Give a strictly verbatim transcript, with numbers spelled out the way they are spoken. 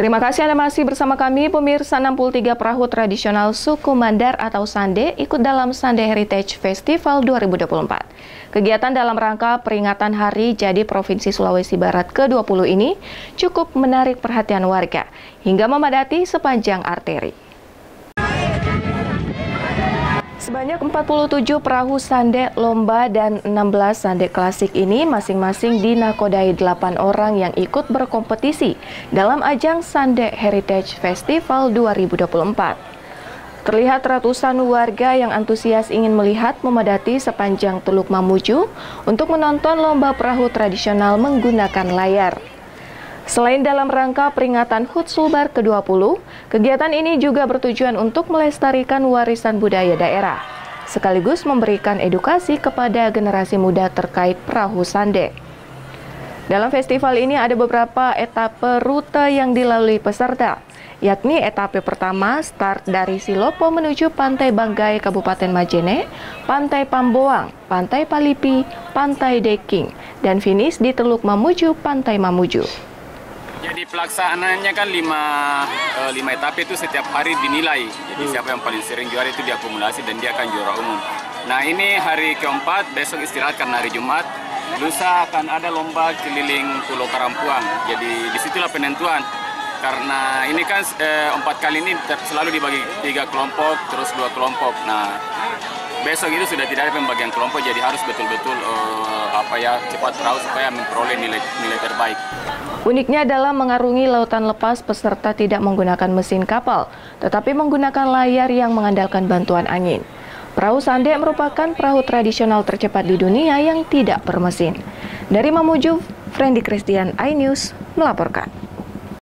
Terima kasih Anda masih bersama kami, pemirsa. Enam puluh tiga perahu tradisional suku Mandar atau Sande ikut dalam Sande Heritage Festival dua ribu dua puluh empat. Kegiatan dalam rangka peringatan Hari Jadi Provinsi Sulawesi Barat ke dua puluh ini cukup menarik perhatian warga hingga memadati sepanjang arteri. Sebanyak empat puluh tujuh perahu Sande lomba dan enam belas Sande klasik ini masing-masing dinakodai delapan orang yang ikut berkompetisi dalam ajang Sande Heritage Festival dua ribu dua puluh empat. Terlihat ratusan warga yang antusias ingin melihat memadati sepanjang Teluk Mamuju untuk menonton lomba perahu tradisional menggunakan layar. Selain dalam rangka peringatan H U T Sulbar ke dua puluh, kegiatan ini juga bertujuan untuk melestarikan warisan budaya daerah, sekaligus memberikan edukasi kepada generasi muda terkait perahu Sande. Dalam festival ini ada beberapa etape rute yang dilalui peserta, yakni etape pertama start dari Silopo menuju Pantai Banggai, Kabupaten Majene, Pantai Pamboang, Pantai Palipi, Pantai Deking, dan finish di Teluk Mamuju, Pantai Mamuju. Jadi pelaksanaannya kan lima, uh, lima etape itu setiap hari dinilai. Jadi siapa yang paling sering juara itu diakumulasi dan dia akan juara umum. Nah ini hari keempat, besok istirahat karena hari Jumat. Lusa akan ada lomba keliling Pulau Karampuang. Jadi disitulah penentuan. Karena ini kan eh, empat kali ini selalu dibagi tiga kelompok, terus dua kelompok. Nah besok itu sudah tidak ada pembagian kelompok, jadi harus betul-betul eh, apa ya cepat perahu supaya memperoleh nilai nilai terbaik. Uniknya dalam mengarungi lautan lepas, peserta tidak menggunakan mesin kapal, tetapi menggunakan layar yang mengandalkan bantuan angin. Perahu Sande merupakan perahu tradisional tercepat di dunia yang tidak bermesin. Dari Mamuju, Frendi Christian, iNews melaporkan.